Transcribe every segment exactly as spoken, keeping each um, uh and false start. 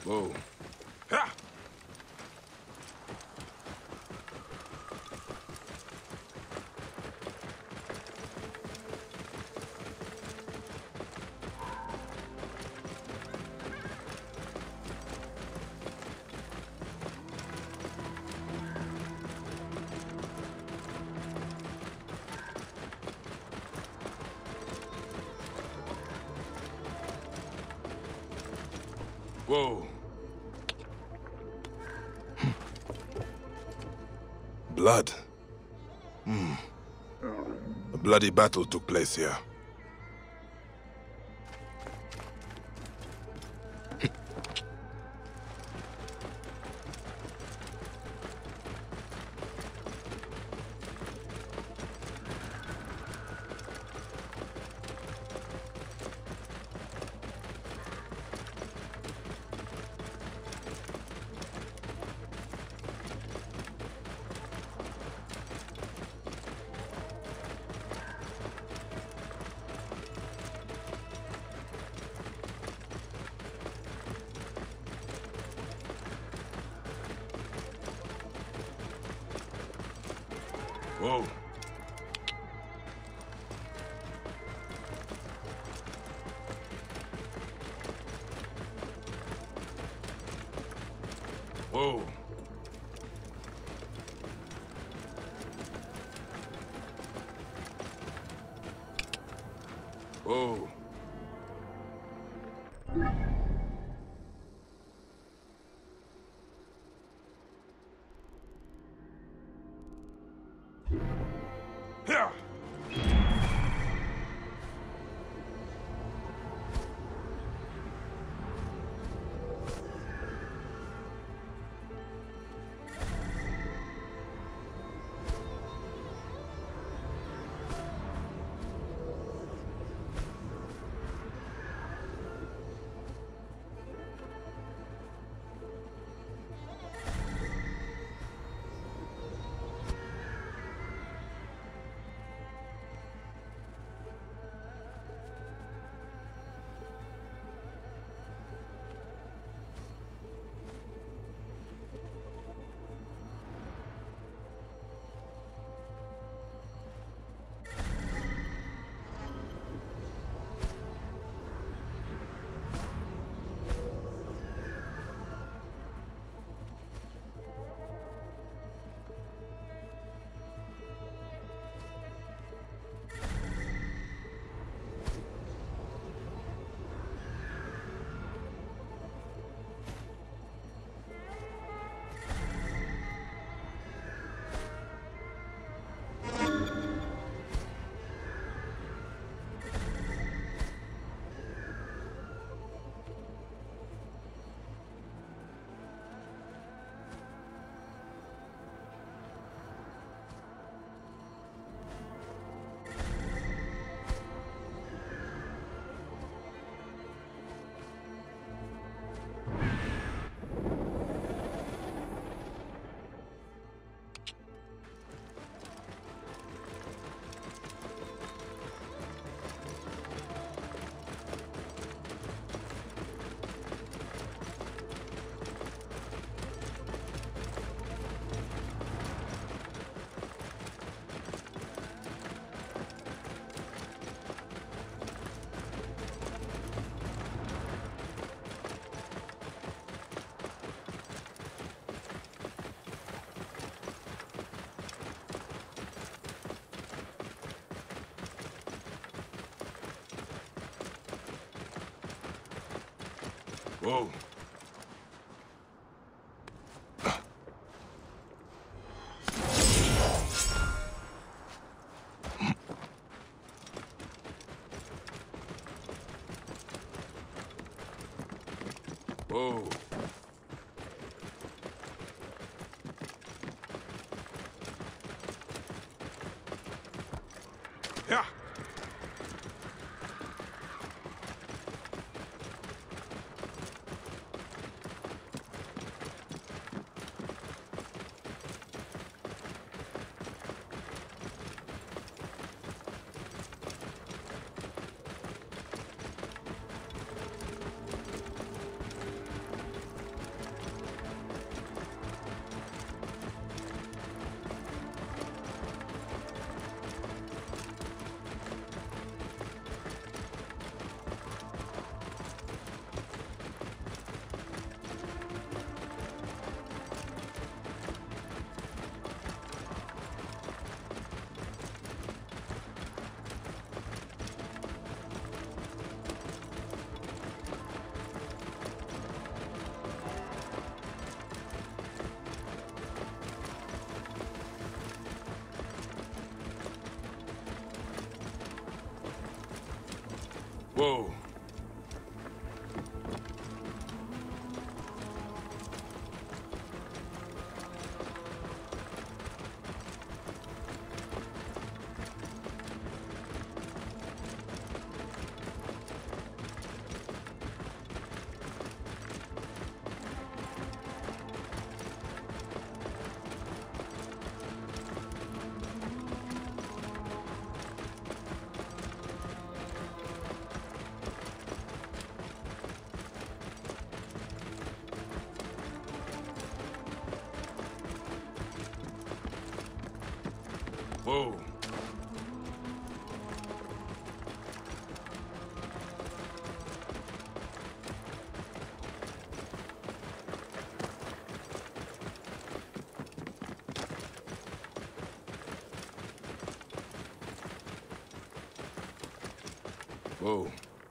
Whoa. Ha! Whoa. Blood. Hmm. A bloody battle took place here. Whoa. Whoa. Whoa. Yeah. Whoa. Whoa. Yeah. Whoa. Whoa. Whoa.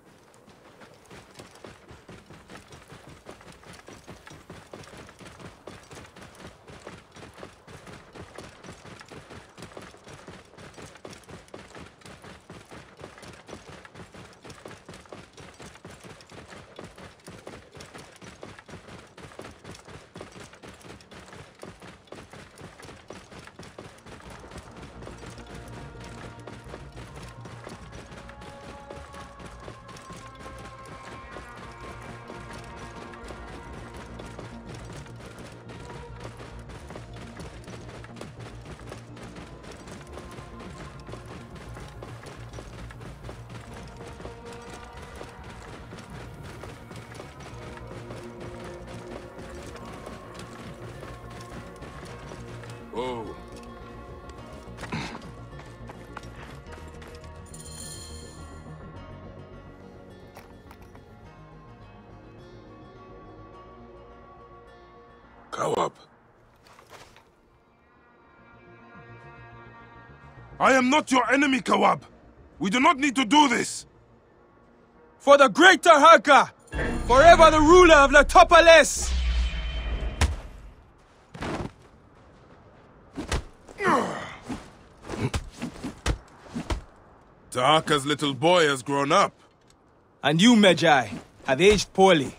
Whoa. Kawab. I am not your enemy, Kawab. We do not need to do this. For the greater Haka! Forever the ruler of Latopales! Tahaka's little boy has grown up. And you, Medjay, have aged poorly.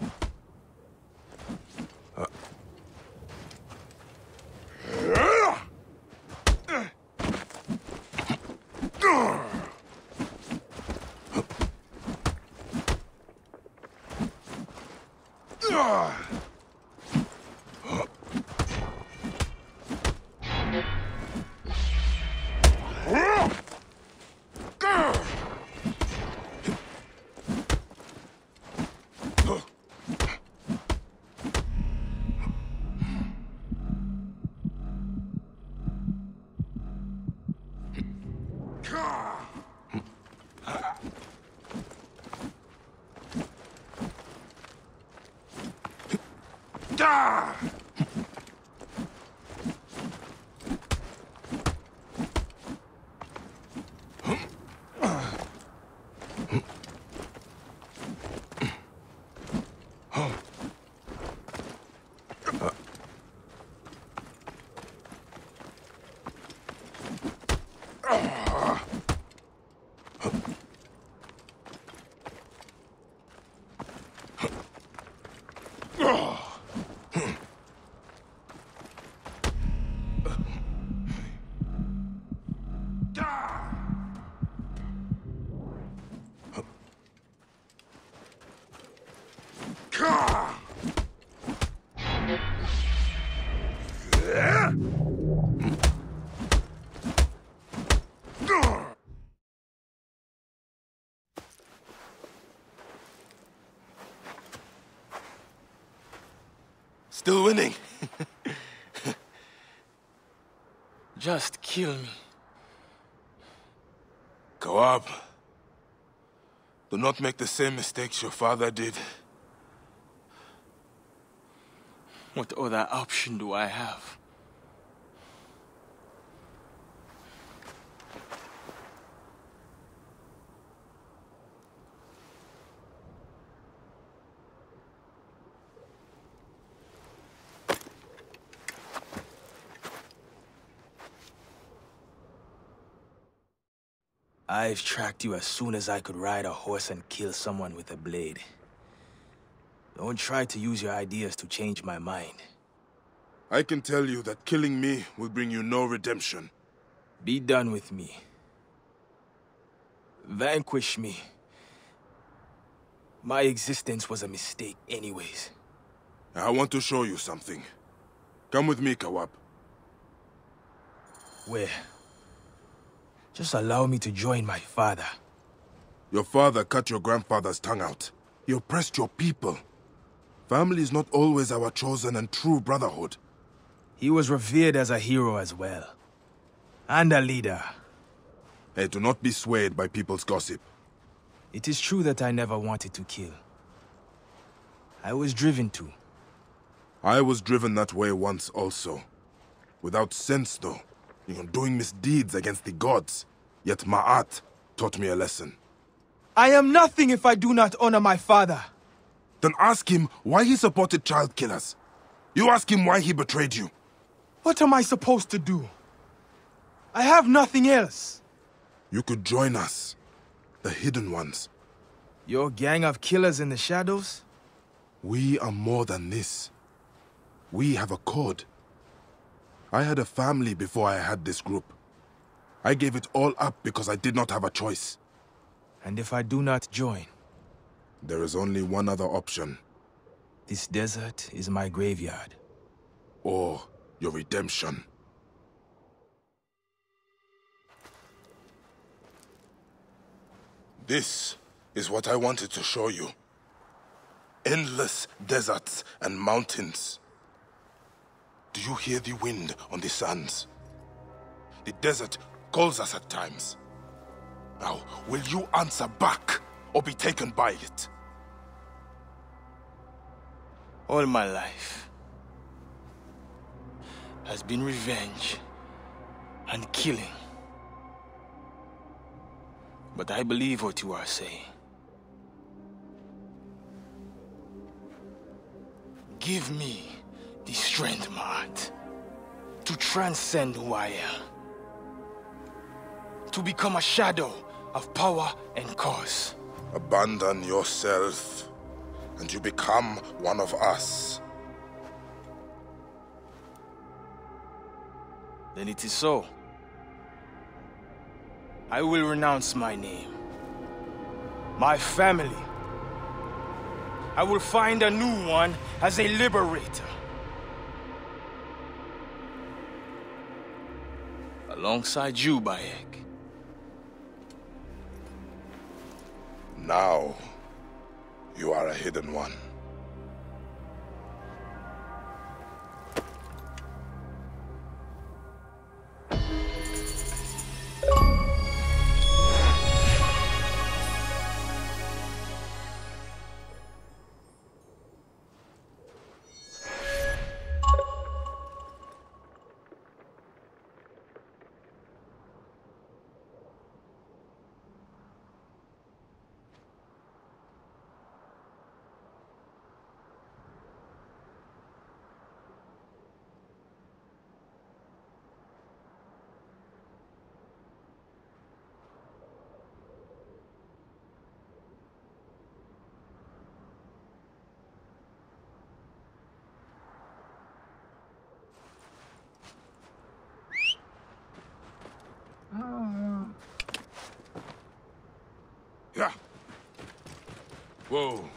Still winning. Just kill me. Kawab, do not make the same mistakes your father did. What other option do I have? I've tracked you as soon as I could ride a horse and kill someone with a blade. Don't try to use your ideas to change my mind. I can tell you that killing me will bring you no redemption. Be done with me. Vanquish me. My existence was a mistake anyways. I want to show you something. Come with me, Kawab. Where? Just allow me to join my father. Your father cut your grandfather's tongue out. He oppressed your people. Family is not always our chosen and true brotherhood. He was revered as a hero as well. And a leader. Hey, do not be swayed by people's gossip. It is true that I never wanted to kill. I was driven to. I was driven that way once also. Without sense, though. You know, doing misdeeds against the gods. Yet Ma'at taught me a lesson. I am nothing if I do not honor my father. Then ask him why he supported child killers. You ask him why he betrayed you. What am I supposed to do? I have nothing else. You could join us. The Hidden Ones. Your gang of killers in the shadows? We are more than this. We have a code. I had a family before I had this group. I gave it all up because I did not have a choice. And if I do not join? There is only one other option. This desert is my graveyard. Or your redemption. This is what I wanted to show you. Endless deserts and mountains. Do you hear the wind on the sands? The desert calls us at times. Now, will you answer back or be taken by it? All my life has been revenge and killing. But I believe what you are saying. Give me the strength, Ma'at, to transcend who I am. To become a shadow of power and cause. Abandon yourself, and you become one of us. Then it is so. I will renounce my name, my family. I will find a new one as a liberator. Alongside you, Bayek. Now, you are a hidden one. Yeah. Whoa.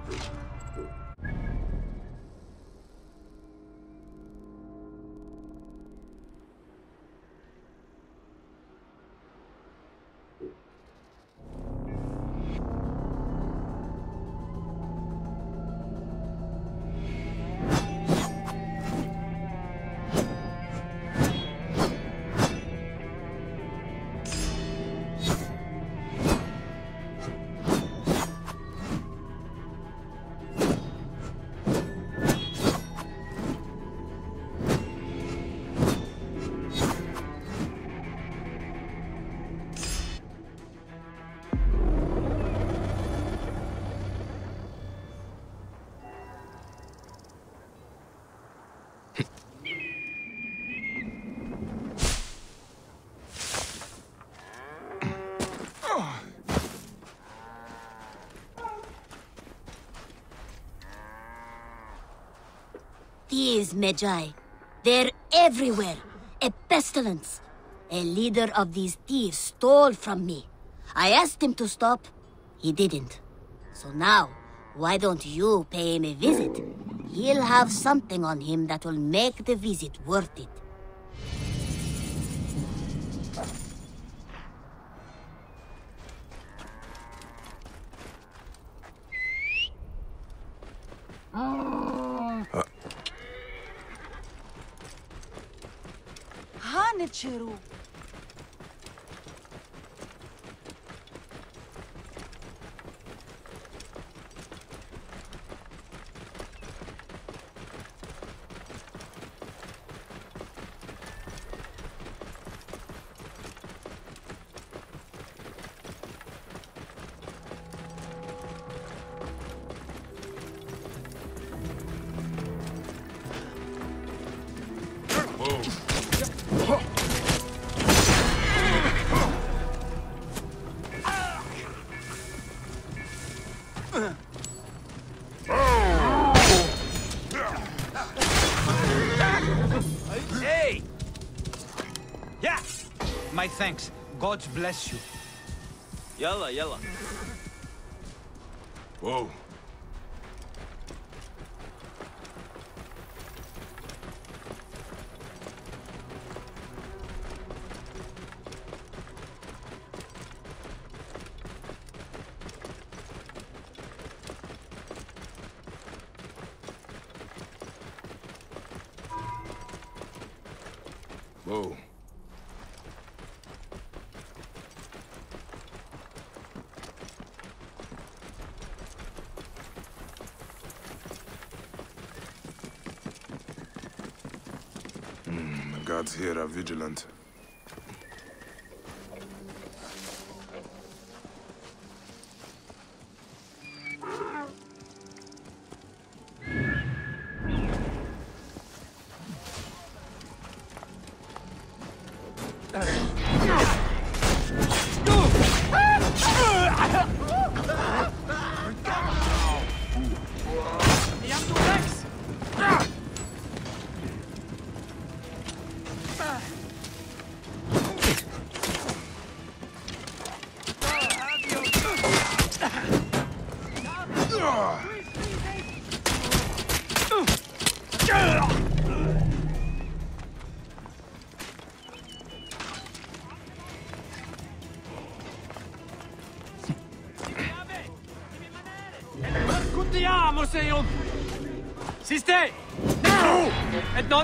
Thieves, Medjay. They're everywhere. A pestilence. A leader of these thieves stole from me. I asked him to stop. He didn't. So now, why don't you pay him a visit? He'll have something on him that will make the visit worth it. Hanichiru. Hey! Yeah! My thanks. God bless you. Yalla, yalla. Whoa. Whoa. Mm, the guards here are vigilant. Contiamo, Seon! Si stai! No! E non...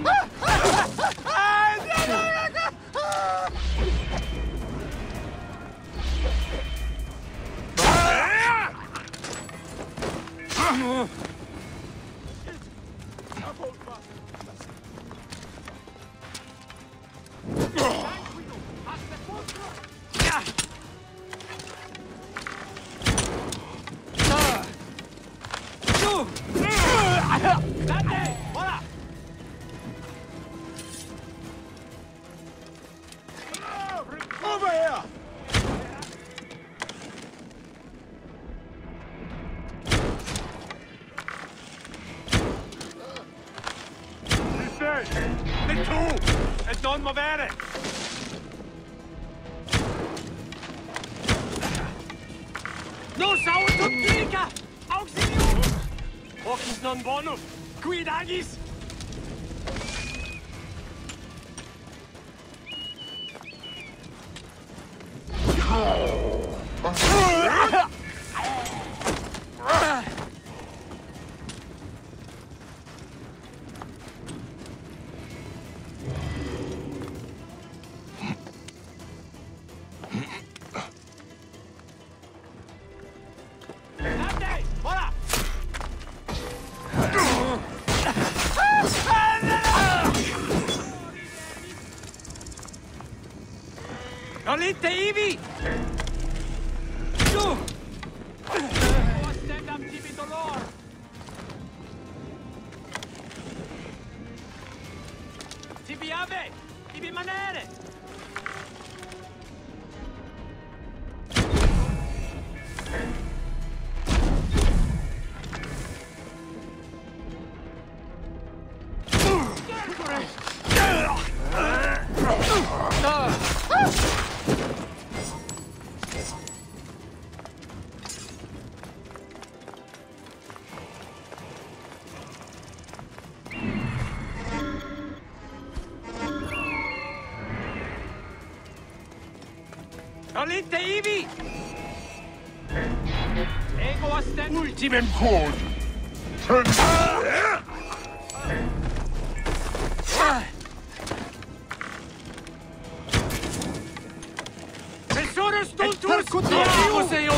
Over here! E tu! E non muovere! Non sa un tocca! Auxilio! Ocus non bonum! Quid agis? Nolite ivi! Giù! Ostendam tibi dolor! Tibi ave! Tibi manere! Nolite ivi! Ego ostend... Ultimem code! Tesoro stultus! Percutivus eum!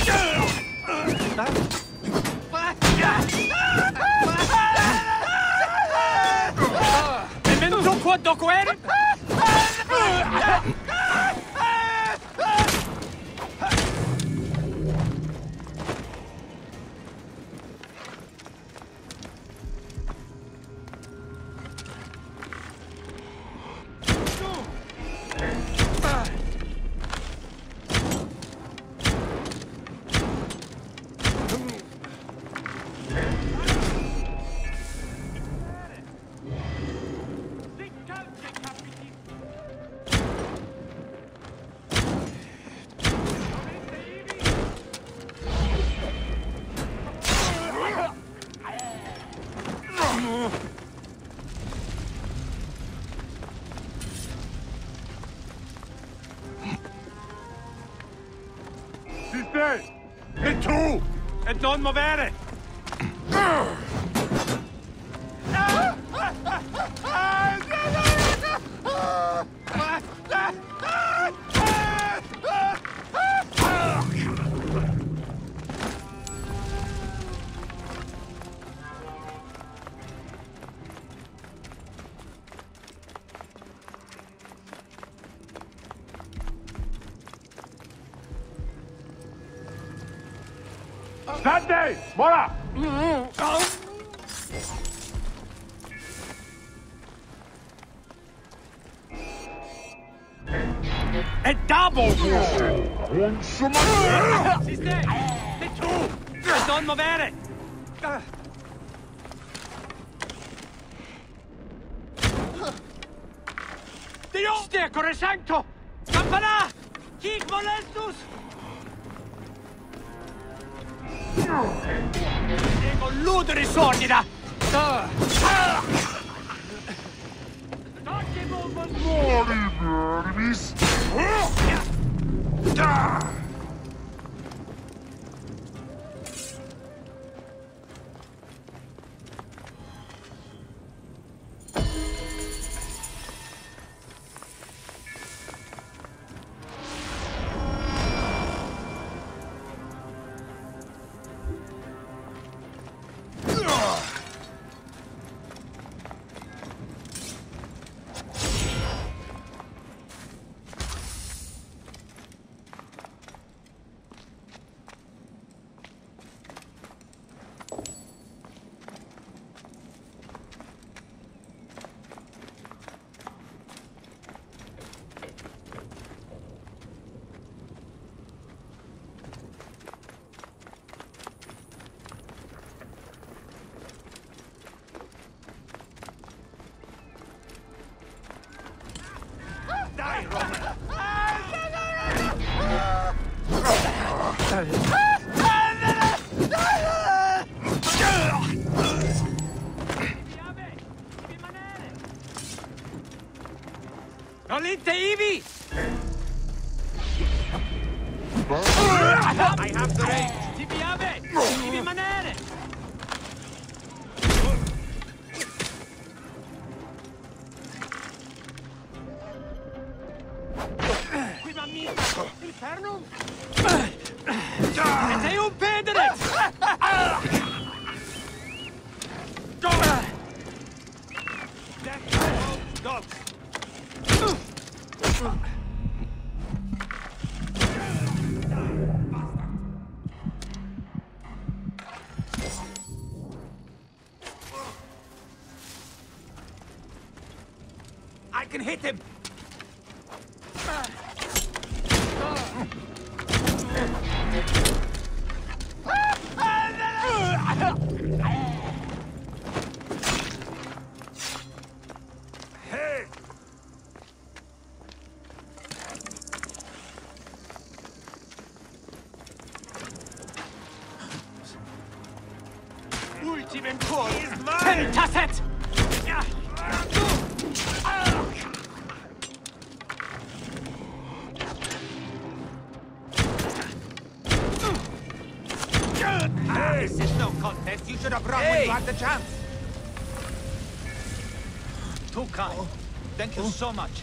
Memento quod doquerim! E tu! E non movere! Dante! Mora! E double! Insomma! Si stai! E tu! E non movere! Dio! Stecore sancto! Campanà! Hic molestus! Ego ludere sordida! Mori, vermis! Dai, Roman! Volite Ivi! I have the range! Ti piave! Devi manere! Qui mamma! Inferno! E sei un pedere! Dogs! I can hit him! Ultimate core is mine! Tasset! This is no contest. You should have run when you had the chance. Too kind. Thank you so much.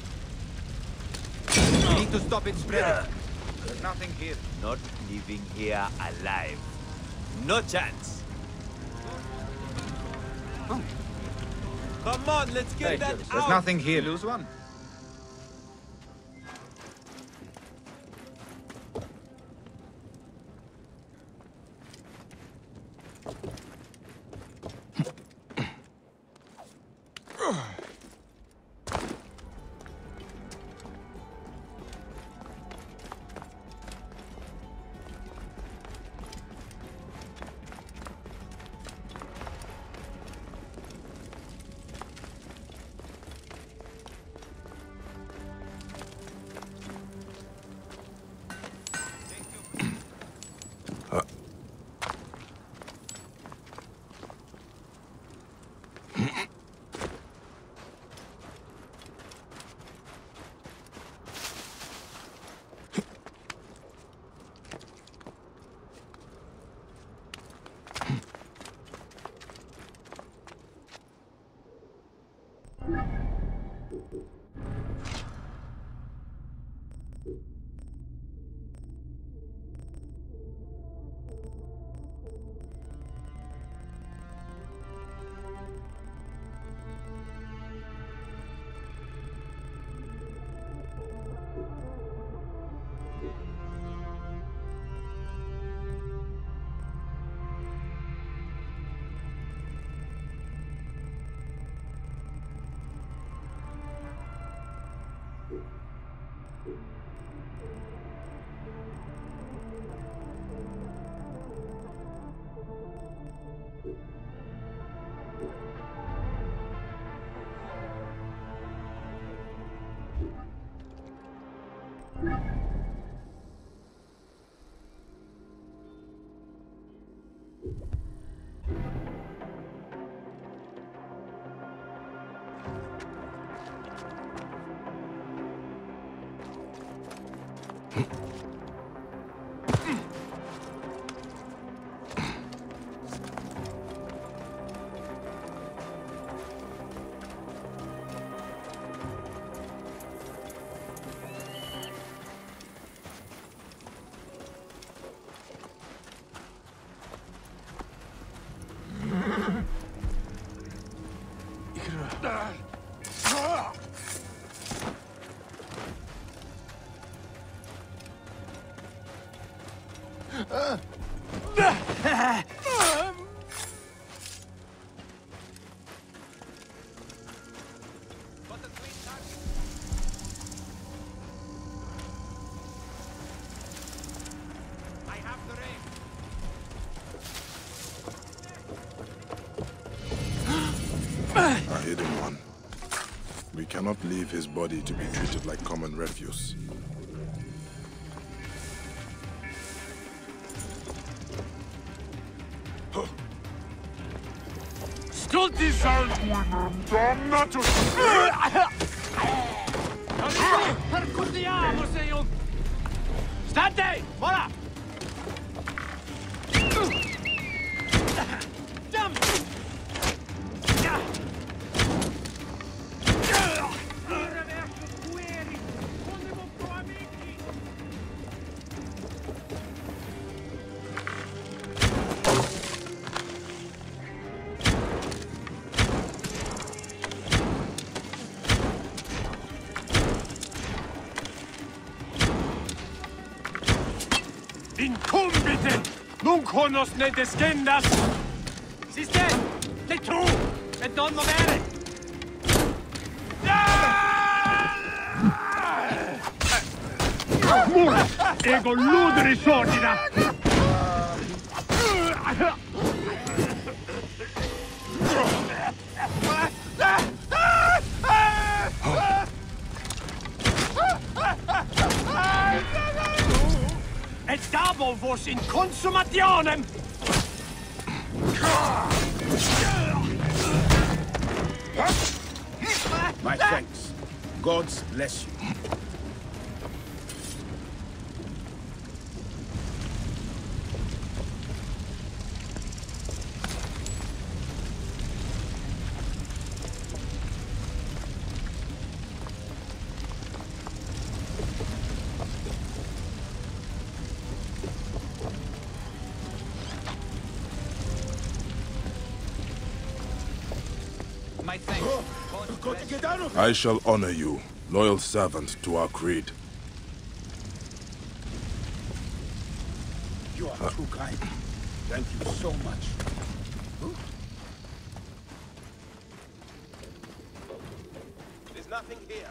We need to stop it spreading. There's nothing here. Not leaving here alive. No chance. Come on, let's get that out. There's nothing here. Lose one. A hidden one. We cannot leave his body to be treated like common refuse. Stulti sound! Percutiamo, sei un... State! Voilà! Jump! Incumbiten! Nunc honos ne descendas! Siste! Te tu! Et non movere! Mula! Ego ludri sordida! Et dabo vos in consumationem! My thanks. Gods bless you. My thanks. God bless. I shall honor you, loyal servant to our creed. You are too kind. Thank you so much. There's nothing here.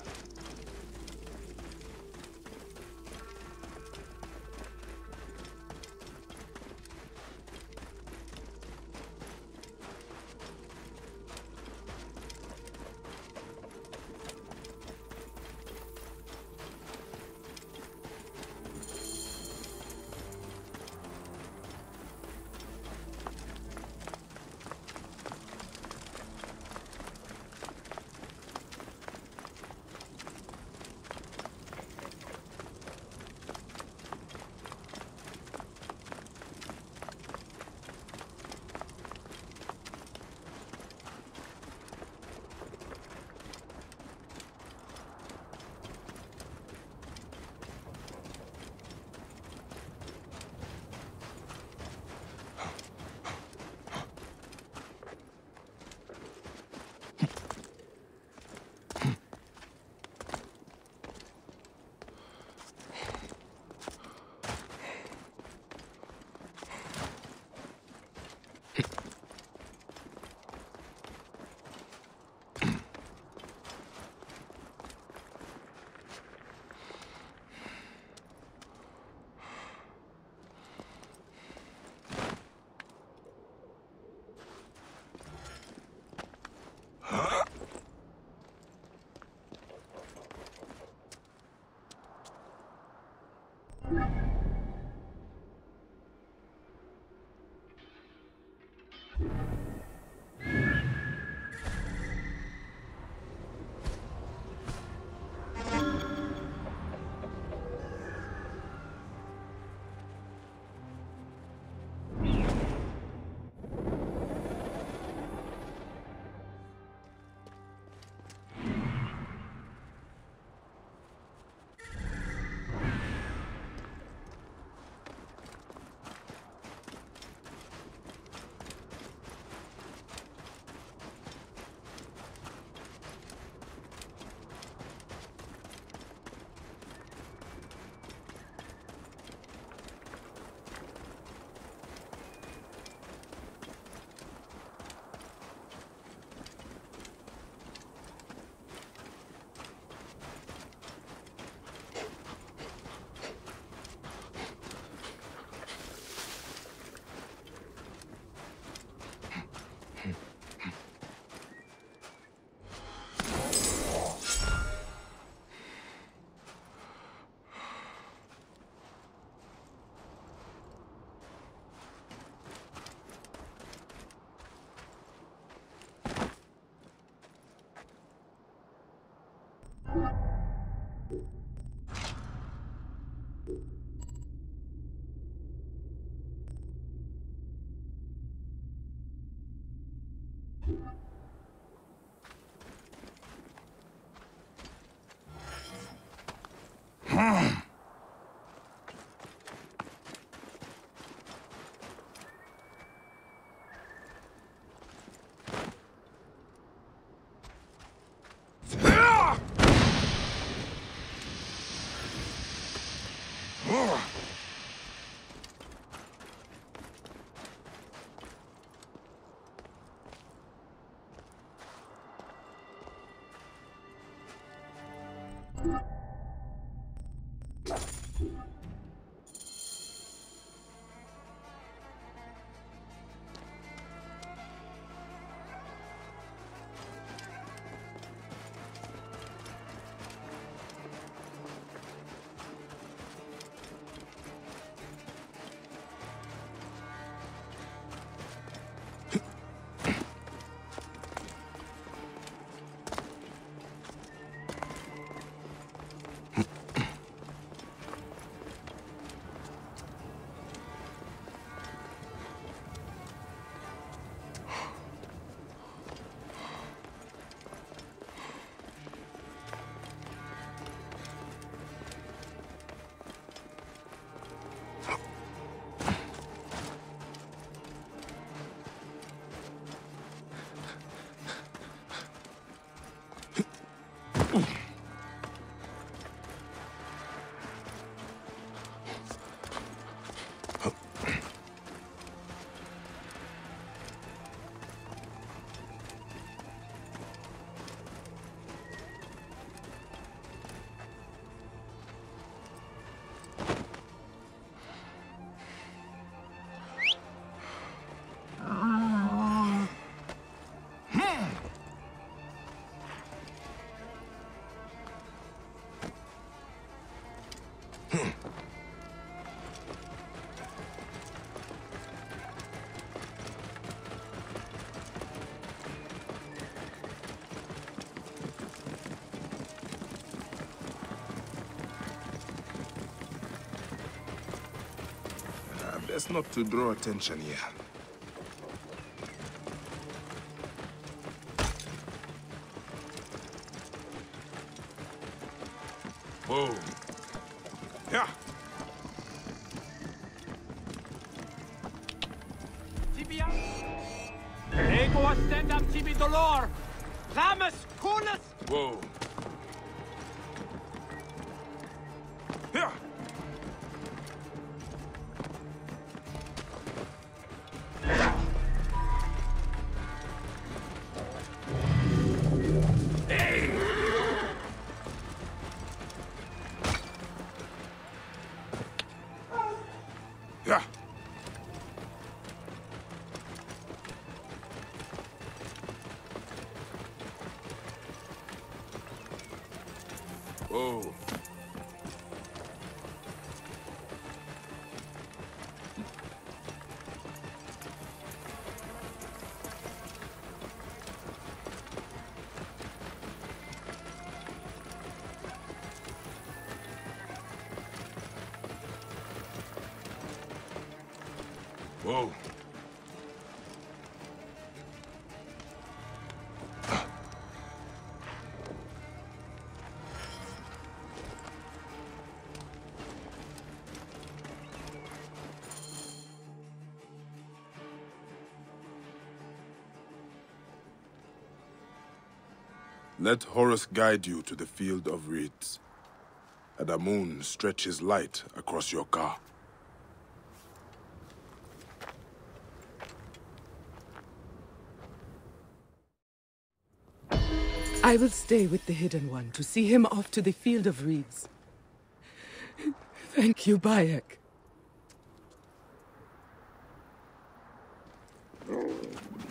Best not to draw attention here. Whoa. Yeah. Tibia. Ego ascendam tibi dolor. Ramus coolus. Whoa. Yeah. Yeah. Whoa. Whoa. Let Horus guide you to the Field of Reeds. Adamun stretch his light across your car. I will stay with the Hidden One to see him off to the Field of Reeds. Thank you, Bayek.